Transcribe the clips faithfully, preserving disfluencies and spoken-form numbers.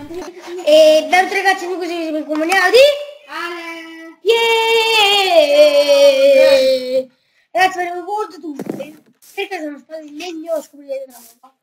E benvenuti ragazzi, noi così siamo incomuniati. Yeah! Ragazzi, ve ne ricordo tutti perché sono stati in legno a scoprire la roba.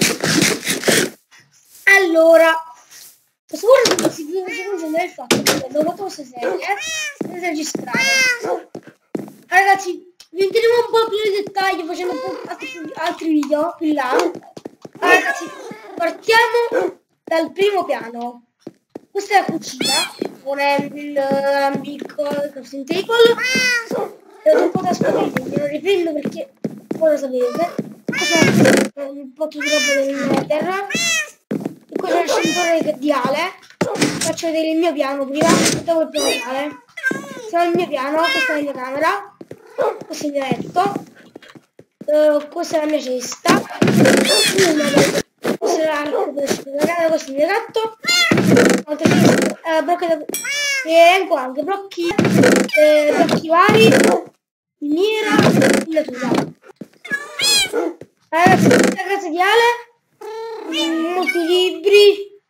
Allora, questo ora si concentra nel fatto che abbiamo fatto questa serie senza registrare. Ragazzi, vi entriamo un po' più nei dettagli facendo un po' altri, altri video più in là. Allora, ragazzi, partiamo dal primo piano. Questa è la cucina con il ambicco, il crafting table. È un po' da scoprire, me lo riprendo perché voi lo sapete. Qua c'è un po' di roba del terra. E qua c'è il scenditore di Ale. Faccio vedere il mio piano prima, dopo il piano di Ale. Questo è il mio piano, questa è la mia camera. Questo è il mio letto. Uh, questa è la mia cesta. Questo è l'arco per la camera, questo è il mio gatto. Uh, blocchi da... e elenco anche blocchi, eh, blocchi vari, miniera, natura. Ragazzi, questa è la casa di Ale, molti libri.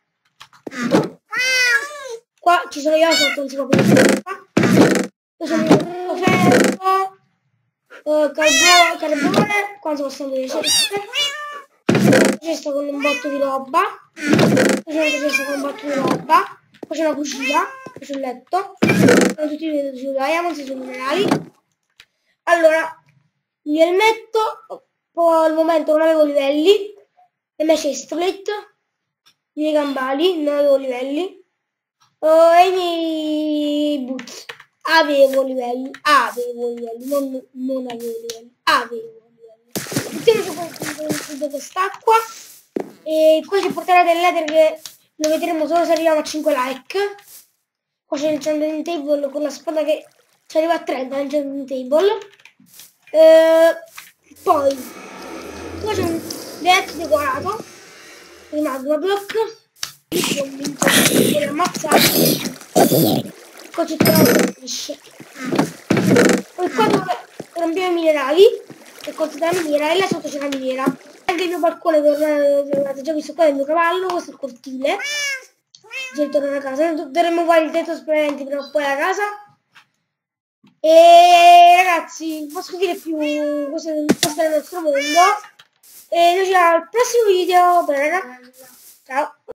Qua ci sono io, sotto non si può vedere qua. Questo è il mio ferro, uh, carbone, carbone, qua si possono vedere ceste. Cesta con un botto di roba. Qua c'è una cesta con un botto di roba. Qua c'è una cucina, qua c'è un letto, sono tutti i video su Diamonds, sui minerali. Allora, il mio elmetto, poi al momento non avevo livelli, le mie chestplate, i miei gambali, non avevo livelli, uh, e i miei boots, avevo livelli, avevo livelli, non, non avevo livelli, avevo livelli. Mettiamoci con quest'acqua, e qua ci porterà del leather che lo vedremo solo se arriviamo a cinque like. Qua c'è il enchanting table con la spada che ci arriva a trenta l'enchanting table. Eh, poi qua c'è un letto decorato di magma block con ammazzati. Qua c'è tutto un pesce. Poi qua dove rompiamo i minerali e considerare la miniera, e là sotto c'è la miniera. Anche il mio balcone, che avete già visto qua, è il mio cavallo, questo è il cortile. Già tornare a casa, dovremmo fare il tetto spaventi prima o poi a casa. E ragazzi, non posso dire più, questo è il nostro mondo. E noi ci vediamo al prossimo video. Bene, ciao.